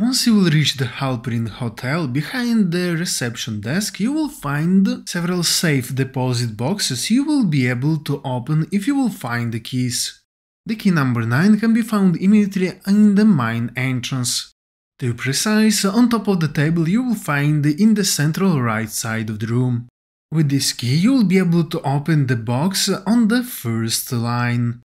Once you will reach the Halperin Hotel, behind the reception desk you will find several safe deposit boxes you will be able to open if you will find the keys. The key number 9 can be found immediately in the main entrance. To be precise, on top of the table you will find in the central right side of the room. With this key you will be able to open the box on the first line.